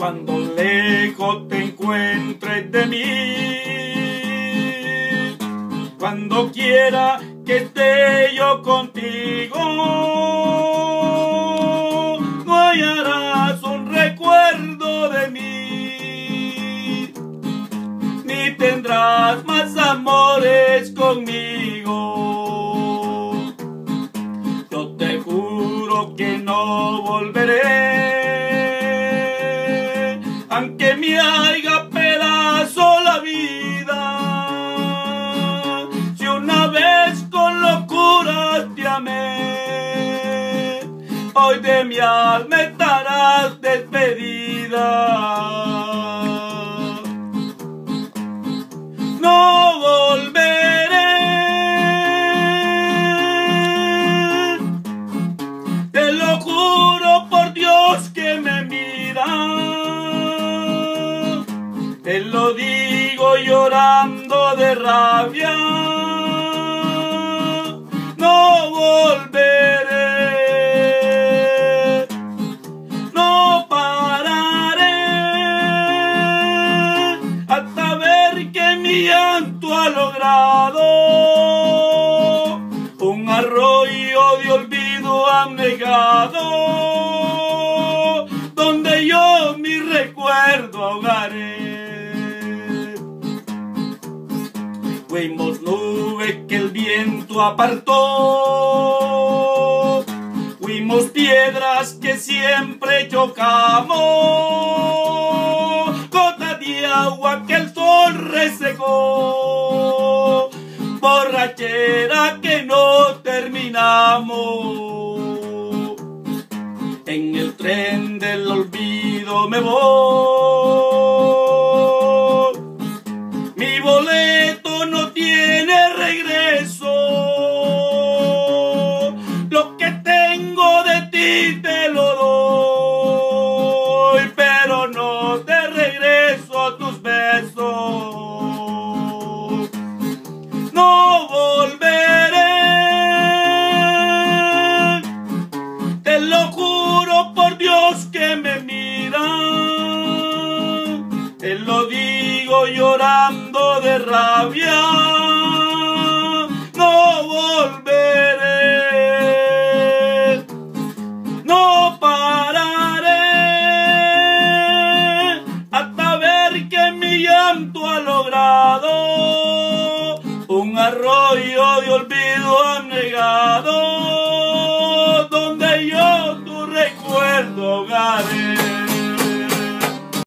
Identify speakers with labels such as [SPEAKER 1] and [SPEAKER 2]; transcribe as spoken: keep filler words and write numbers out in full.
[SPEAKER 1] cuando lejos te encuentres de mí, cuando quiera que esté yo contigo, no hallarás un recuerdo de mí, ni tendrás más amores conmigo. Yo te juro que no volveré, aunque me haga pedazo la vida. Si una vez con locuras te amé, hoy de mi alma estarás despedida. No volveré, te lo juro por Dios que me mira. Te lo digo llorando de rabia. No volveré, no pararé hasta ver que mi llanto ha logrado un arroyo de olvido anegado, donde yo mi recuerdo ahogaré. Fuimos nubes que el viento apartó, fuimos piedras que siempre chocamos, gotas de agua que el sol resecó, borrachera que no terminamos. En el tren del olvido me voy, mi boleto no tiene regreso. Lo que tengo de ti te lo doy, pero no te regreso tus besos. No volveré, te lo juro por Dios que me mira. Te lo digo llorando de rabia. No volveré, no pararé hasta ver que mi llanto ha logrado un arroyo de olvido anegado, donde yo tu recuerdo ahogaré.